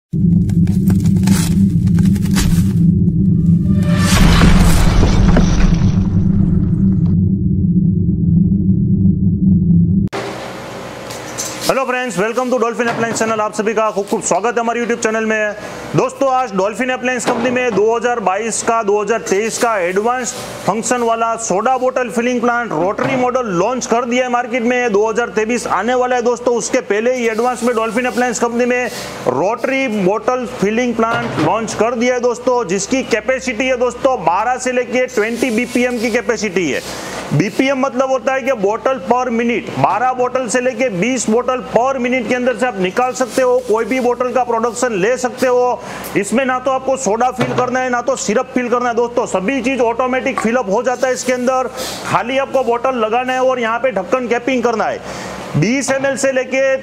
Hello friends, welcome to dolphin appliance channel. आप सभी का खूब खूब स्वागत है हमारे यूट्यूब चैनल में। दोस्तों, आज डॉल्फिन अप्लायंस कंपनी में 2022 का 2023 का एडवांस फंक्शन वाला सोडा बोतल filling plant rotary model launch कर दिया है मार्केट में। 2023 आने वाला है दोस्तों। उसके पहले ही एडवांस में डॉल्फिन अप्लायंस कंपनी में रोटरी बोतल फिलिंग प्लांट लॉन्च कर दिया है दोस्तों, जिसकी कैपेसिटी है दोस्तों 12 से लेके 20 बीपीएम की कैपेसिटी है। बीपीएम मतलब होता है कि बोतल पर मिनट, 12 बोतल से लेके 20 बोतल पर मिनट के अंदर से आप निकाल सकते हो। कोई भी बोतल का प्रोडक्शन ले सकते हो। इसमें ना तो आपको सोडा फिल करना है, ना तो सिरप फिल करना है दोस्तों। सभी चीज ऑटोमेटिक फिलअप हो जाता है इसके अंदर। खाली आपको बोतल लगाना है और यहाँ पे ढक्कन कैपिंग करना है। 20 ml से लेके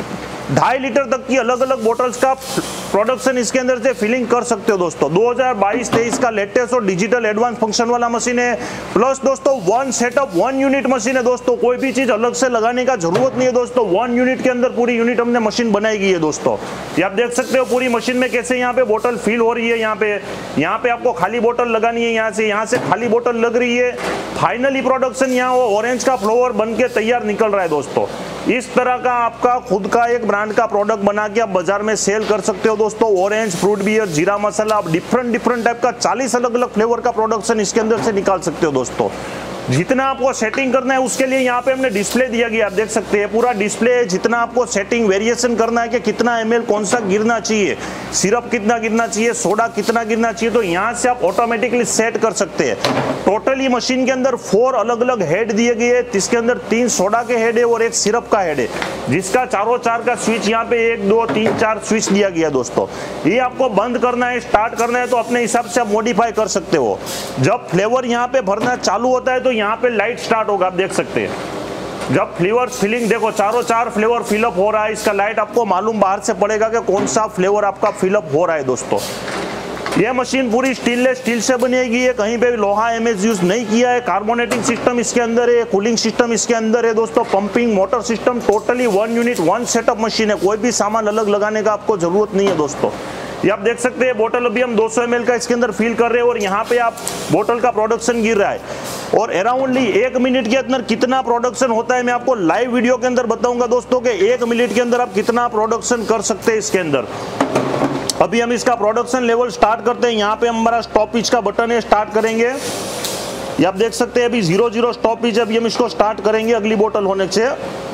2.5 लीटर तक की अलग अलग बोतल्स का प्रोडक्शन इसके अंदर से फिलिंग कर सकते हो दोस्तों। 2022-23 का लेटेस्ट और डिजिटल एडवांस फंक्शन वाला मशीन है। प्लस दोस्तों 1 सेटअप 1 यूनिट मशीन है दोस्तों। कोई भी चीज अलग से लगाने का जरूरत नहीं है दोस्तों। 1 यूनिट के अंदर पूरी यूनिट हमने मशीन बनाई गई है दोस्तों। ये आप देख सकते हो पूरी मशीन में कैसे यहाँ पे बोतल फिल हो रही है। यहाँ पे आपको खाली बोतल लगानी है। यहाँ से खाली बोतल लग रही है। फाइनली प्रोडक्शन यहाँ वो ऑरेंज का फ्लेवर बन के तैयार निकल रहा है दोस्तों। इस तरह का आपका खुद का एक ब्रांड का प्रोडक्ट बना के आप बाजार में सेल कर सकते हो दोस्तों। ऑरेंज, फ्रूट बियर, जीरा मसाला, आप डिफरेंट टाइप का 40 अलग अलग फ्लेवर का प्रोडक्शन इसके अंदर से निकाल सकते हो दोस्तों। जितना आपको सेटिंग करना है उसके लिए यहाँ पे हमने डिस्प्ले दिया गया, आप देख सकते हैं पूरा डिस्प्ले है। जितना आपको सेटिंग वेरिएशन करना है कि कितना ml कौन सा गिरना चाहिए, सिरप कितना गिरना चाहिए, सोडा कितना गिरना चाहिए, तो यहाँ से आप ऑटोमेटिकली सेट कर सकते हैं। टोटली मशीन के अंदर 4 अलग अलग हेड दिए गए हैं, जिसके अंदर 3 सोडा के हेड है और 1 सिरप का हेड है, जिसका चारों चार का स्विच यहाँ पे 1 2 3 4 स्विच दिया गया दोस्तों। ये आपको बंद करना है, स्टार्ट करना है तो अपने हिसाब से आप मॉडिफाई कर सकते हो। जब फ्लेवर यहाँ पे भरना चालू होता है तो यहाँ पे लाइट स्टार्ट होगा, आप देख सकते हैं। जब फ्लेवर फिलिंग देखो चारों चार फ्लेवर फिलअप हो रहा है, इसका लाइट आपको मालूम बाहर से पड़ेगा कि कौन सा फ्लेवर आपका फिलअप हो रहा है दोस्तों। यह मशीन पूरी स्टेनलेस स्टील से बनेगी है, कहीं पे भी लोहा एमएस यूज नहीं किया है। कार्बोनेटिंग सिस्टम इसके अंदर है, कूलिंग सिस्टम इसके अंदर है दोस्तों, pumping motor system. Totally 1 unit 1 setup machine है। कोई भी सामान अलग लगाने का आपको जरूरत नहीं है दोस्तों। ये आप देख सकते हैं बोतल अभी हम 200 ml का इसके अंदर फिल कर रहे हैं और यहाँ पे आप बोतल का प्रोडक्शन गिर रहा है। और अराउंडली 1 मिनट के अंदर कितना प्रोडक्शन होता है मैं आपको लाइव वीडियो के अंदर बताऊंगा दोस्तों कि 1 मिनट के अंदर आप कितना प्रोडक्शन कर सकते हैं इसके अंदर। अभी हम इसका प्रोडक्शन लेवल स्टार्ट करते हैं। यहाँ पे हमारा स्टॉपेज का बटन है, स्टार्ट करेंगे। ये आप देख सकते हैं अभी 0 स्टॉपेज, अभी हम इसको स्टार्ट करेंगे अगली बोतल होने से।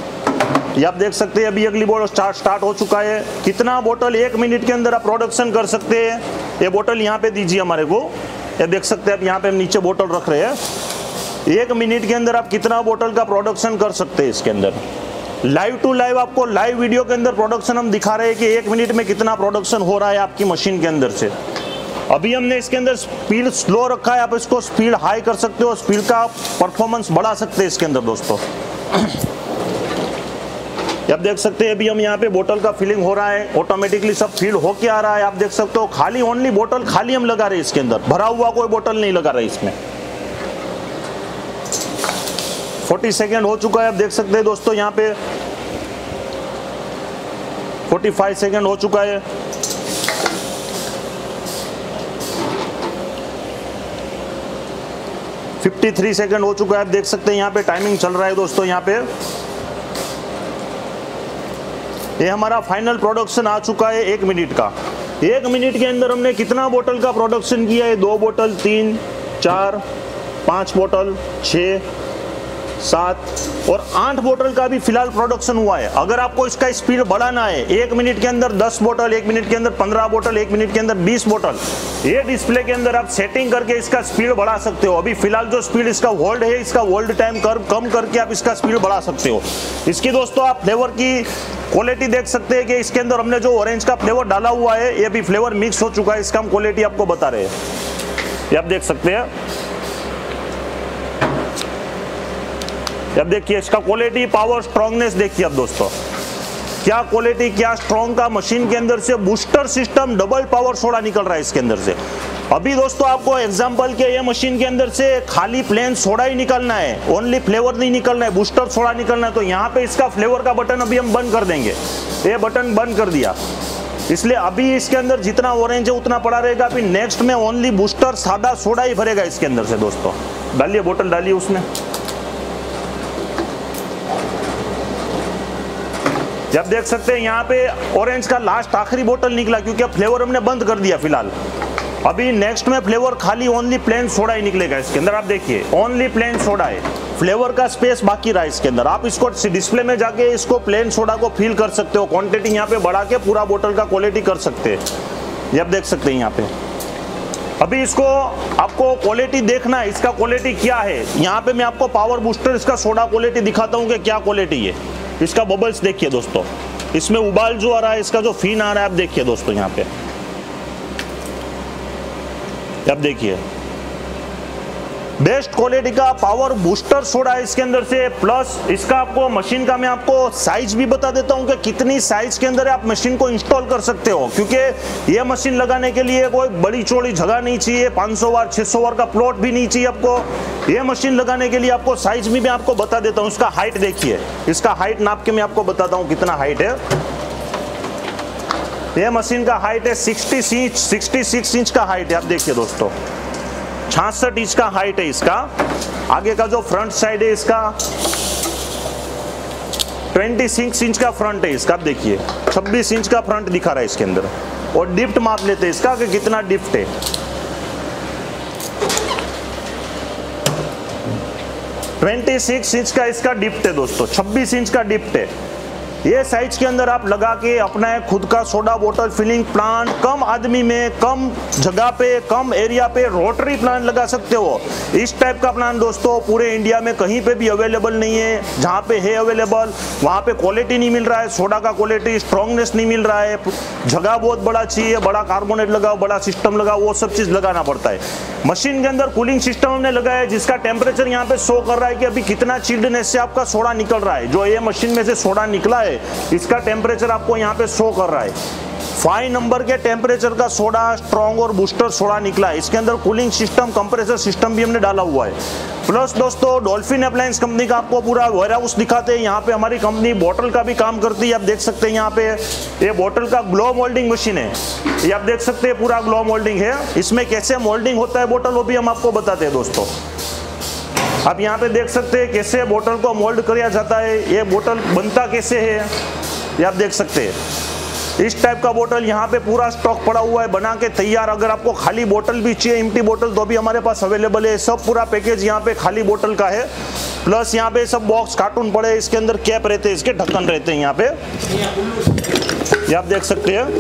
ये आप देख सकते हैं अभी अगली बोतल स्टार्ट हो चुका है। कितना बोतल 1 मिनट के अंदर आप प्रोडक्शन कर सकते हैं, ये बोतल यहाँ पे दीजिए हमारे को। ये देख सकते हैं अब यहाँ पे हम नीचे बोतल रख रहे हैं। 1 मिनट के अंदर आप कितना बोतल का प्रोडक्शन कर सकते हैं इसके अंदर। लाइव टू लाइव आपको लाइव वीडियो के अंदर प्रोडक्शन हम दिखा रहे हैं कि 1 मिनट में कितना प्रोडक्शन हो रहा है आपकी मशीन के अंदर से। अभी हमने इसके अंदर स्पीड स्लो रखा है, आप इसको स्पीड हाई कर सकते हो, स्पीड का परफॉर्मेंस बढ़ा सकते हैं इसके अंदर दोस्तों। आप देख सकते हैं अभी हम यहाँ पे बोतल का फिलिंग हो रहा है, ऑटोमेटिकली सब फिल होके आ रहा है। आप देख सकते हो खाली ओनली बोतल खाली हम लगा रहे हैं इसके अंदर, भरा हुआ कोई बोतल नहीं लगा रहे इसमें। 40 सेकेंड हो चुका है, आप देख सकते हैं दोस्तों। यहाँ पे 45 सेकेंड हो चुका है। $53 सेकेंड हो चुका है, आप देख सकते हैं यहाँ पे टाइमिंग चल रहा है दोस्तों। यहाँ पे ये हमारा फाइनल प्रोडक्शन आ चुका है 1 मिनट का। 1 मिनट के अंदर हमने कितना बोतल का प्रोडक्शन किया है? 2 बोतल, 3, 4, 5 बोतल, 6, 7 और 8 बोतल का भी फिलहाल प्रोडक्शन हुआ है। अगर आपको इसका स्पीड बढ़ाना है, 1 मिनट के अंदर 10 बोतल, 1 मिनट के अंदर 15 बोतल, 1 मिनट के अंदर 20 बोतल, ये डिस्प्ले के अंदर आप सेटिंग करके इसका स्पीड बढ़ा सकते हो। अभी फिलहाल जो स्पीड इसका होल्ड है, इसका होल्ड टाइम कम करके आप इसका स्पीड बढ़ा सकते हो। इसकी दोस्तों आप फ्लेवर की क्वालिटी देख सकते हैं कि इसके अंदर हमने जो ऑरेंज का फ्लेवर डाला हुआ है, ये भी फ्लेवर मिक्स हो चुका है। इसका हम क्वालिटी आपको बता रहे हैं, ये आप देख सकते हैं। अब देखिए इसका क्वालिटी, पावर, स्ट्रांगनेस देखिए अब दोस्तों, क्या क्वालिटी, क्या स्ट्रॉन्ग का मशीन के अंदर से booster system double power soda निकल रहा है इसके अंदर से। अभी दोस्तों आपको एग्जांपल के ये मशीन के अंदर से खाली प्लेन सोडा ही निकलना है, ओनली फ्लेवर नहीं निकलना है, बूस्टर सोडा निकलना है। तो यहाँ पे इसका फ्लेवर का बटन अभी हम बंद कर देंगे। ये बटन बंद कर दिया। इसलिए अभी इसके अंदर जितना ऑरेंज है उतना पड़ा रहेगा। अभी नेक्स्ट में ओनली बूस्टर सादा सोडा ही भरेगा इसके अंदर से दोस्तों। डालिए बोतल, डालिए उसमें। जब देख सकते हैं यहाँ पे ऑरेंज का लास्ट आखिरी बोतल निकला, क्योंकि अब फ्लेवर हमने बंद कर दिया फिलहाल। अभी नेक्स्ट में फ्लेवर खाली ओनली प्लेन सोडा ही निकलेगा इसके अंदर। आप देखिए ओनली प्लेन सोडा है, फ्लेवर का स्पेस बाकी रहा इसके अंदर। आप इसको डिस्प्ले में जाके इसको प्लेन सोडा को फील कर सकते हो, क्वांटिटी यहाँ पे बढ़ा के पूरा बोतल का क्वालिटी कर सकते हैं। आप देख सकते हैं यहाँ पे। अभी इसको आपको क्वालिटी देखना है, इसका क्वालिटी क्या है। यहाँ पे मैं आपको पावर बूस्टर इसका सोडा क्वालिटी दिखाता हूँ कि क्या क्वालिटी है। इसका बबल्स देखिए दोस्तों, इसमें उबाल जो आ रहा है, इसका जो फीन आ रहा है आप देखिए दोस्तों यहाँ पे। अब देखिए बेस्ट क्वालिटी का पावर बूस्टर सोडा है इसके अंदर से। प्लस इसका आपको मशीन का मैं आपको साइज भी बता देता हूं कि कितनी साइज के अंदर आप मशीन को इंस्टॉल कर सकते हो, क्योंकि ये मशीन लगाने के लिए कोई बड़ी चौड़ी जगह नहीं चाहिए, 500 वाट 600 वाट का प्लॉट भी नहीं चाहिए आपको। ये मशीन लगाने के लिए आपको साइज भी मैं आपको बता देता हूं। इसका हाइट देखिए, इसका हाइट नाप के मैं आपको बताता हूं कितना हाइट है। ये मशीन का हाइट है 66 इंच का हाइट है। आप देखिए दोस्तों 66 इंच का हाइट है इसका। आगे का जो फ्रंट साइड है इसका 26 इंच का फ्रंट है इसका। आप देखिए 26 इंच का फ्रंट दिखा रहा है इसके अंदर। और डिप्ट माप लेते हैं इसका कि कितना डिप्ट है। 26 इंच का इसका डिप्ट है दोस्तों, 26 इंच का डिप्ट है। ये साइज के अंदर आप लगा के अपना खुद का सोडा बोतल फिलिंग प्लांट कम आदमी में, कम जगह पे, कम एरिया पे रोटरी प्लांट लगा सकते हो। इस टाइप का प्लांट दोस्तों पूरे इंडिया में कहीं पे भी अवेलेबल नहीं है। जहाँ पे है अवेलेबल वहाँ पे क्वालिटी नहीं मिल रहा है, सोडा का क्वालिटी स्ट्रॉन्गनेस नहीं मिल रहा है। जगह बहुत बड़ा चाहिए, बड़ा कार्बोनेट लगाओ, बड़ा सिस्टम लगाओ, वो सब चीज़ लगाना पड़ता है। मशीन के अंदर कूलिंग सिस्टम हमने लगाया है जिसका टेम्परेचर यहाँ पे शो कर रहा है कि अभी कितना चिल्डनेस से आपका सोडा निकल रहा है। जो ये मशीन में से सोडा निकला है इसका टेम्परेचर आपको यहाँ पे शो कर रहा है। 5 नंबर के टेम्परेचर का सोडा स्ट्रॉन्ग और बूस्टर सोडा निकला है। इसके अंदर कूलिंग सिस्टम, कंप्रेसर सिस्टम भी हमने डाला हुआ है। प्लस दोस्तों डॉल्फिन अप्लायंस कंपनी का आपको पूरा वेयर हाउस दिखाते हैं। यहाँ पे हमारी कंपनी बोतल का भी काम करती है। आप देख सकते हैं यहाँ पे ये बोतल का ग्लो मोल्डिंग मशीन है। ये आप देख सकते हैं पूरा ग्लो मोल्डिंग है। इसमें कैसे मोल्डिंग होता है बोतल वो भी हम आपको बताते हैं दोस्तों। आप यहाँ पे देख सकते हैं कैसे बोतल को मोल्ड किया जाता है, ये बोतल बनता कैसे है ये आप देख सकते हैं। इस टाइप का बोतल यहाँ पे पूरा स्टॉक पड़ा हुआ है बना के तैयार। अगर आपको खाली बोतल भी चाहिए, एम्प्टी बोतल, तो भी हमारे पास अवेलेबल है। सब पूरा पैकेज यहाँ पे खाली बोतल का है। प्लस यहाँ पे सब बॉक्स कार्टून पड़े, इसके अंदर कैप रहते हैं, इसके ढक्कन रहते हैं यहाँ पे, ये आप देख सकते हैं।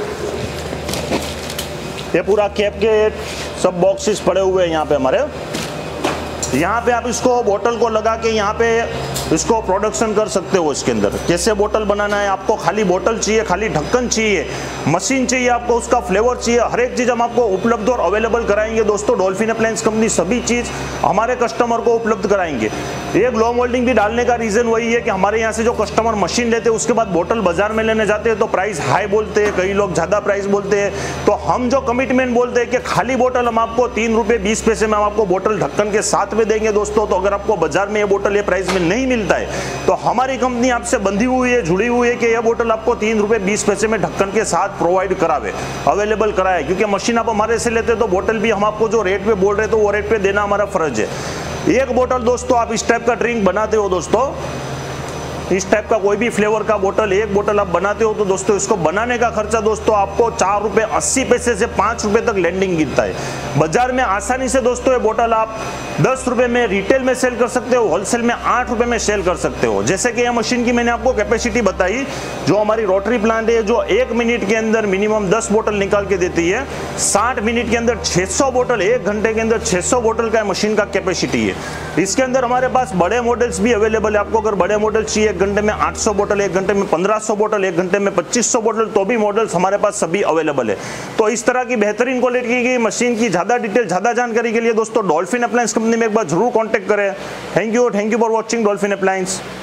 ये पूरा कैप के सब बॉक्सेस पड़े हुए हैं यहाँ पे हमारे। यहाँ पे आप इसको बोतल को लगा के यहाँ पे इसको प्रोडक्शन कर सकते हो। इसके अंदर कैसे बोतल बनाना है, आपको खाली बोतल चाहिए, खाली ढक्कन चाहिए, मशीन चाहिए, आपको उसका फ्लेवर चाहिए, हर एक चीज़ हम आपको उपलब्ध और अवेलेबल कराएंगे दोस्तों। डॉल्फिन अप्लायंस कंपनी सभी चीज़ हमारे कस्टमर को उपलब्ध कराएंगे। ये ग्लो मोल्डिंग भी डालने का रीज़न वही है कि हमारे यहाँ से जो कस्टमर मशीन लेते हैं उसके बाद बोतल बाजार में लेने जाते हैं तो प्राइस हाई बोलते हैं, कई लोग ज़्यादा प्राइस बोलते हैं। तो हम जो कमिटमेंट बोलते हैं कि खाली बोतल हम आपको 3 रुपये 20 पैसे में हम आपको बोतल ढक्कन के साथ में देंगे दोस्तों। तो अगर आपको बाजार में ये बोतल ये प्राइस में नहीं मिलता है तो हमारी कंपनी आपसे बंधी हुई है, जुड़ी हुई है कि यह बोतल आपको 3 रुपये 20 पैसे में ढक्कन के साथ प्रोवाइड करावे, अवेलेबल कराए। क्योंकि मशीन आप हमारे से लेते तो बोतल भी हम आपको जो रेट पे बोल रहे तो वो रेट पे देना हमारा फर्ज है। एक बोतल दोस्तों आप इस टाइप का ड्रिंक बनाते हो दोस्तों, इस टाइप का कोई भी फ्लेवर का बोतल, एक बोतल आप बनाते हो तो दोस्तों इसको बनाने का खर्चा दोस्तों आपको 4 रुपये 80 पैसे से 5 रुपये तक लैंडिंग गिरता है। बाजार में आसानी से दोस्तों ये बोतल आप 10 रुपये में रिटेल में सेल कर सकते हो, होलसेल में 8 रुपये में सेल कर सकते हो। जैसे कि यह मशीन की मैंने आपको कैपेसिटी बताई, जो हमारी रोटरी प्लांट है जो 1 मिनट के अंदर मिनिमम 10 बोतल निकाल के देती है, 60 मिनट के अंदर 600 बोतल, 1 घंटे के अंदर 600 बोतल का मशीन का कैपेसिटी है। इसके अंदर हमारे पास बड़े मॉडल्स भी अवेलेबल है। आपको अगर बड़े मॉडल चाहिए 1 घंटे में 800 बोतल, 1 घंटे में 1500 बोतल, 1 घंटे में 2500 बोतल, तो भी मॉडल्स हमारे पास सभी अवेलेबल है। तो इस तरह की बेहतरीन क्वालिटी की मशीन की ज़्यादा डिटेल, ज़्यादा जानकारी के लिए दोस्तों डॉल्फिन अप्लायंस कंपनी में एक बार जरूर कॉन्टैक्ट करें। Thank you for watching dolphin appliance.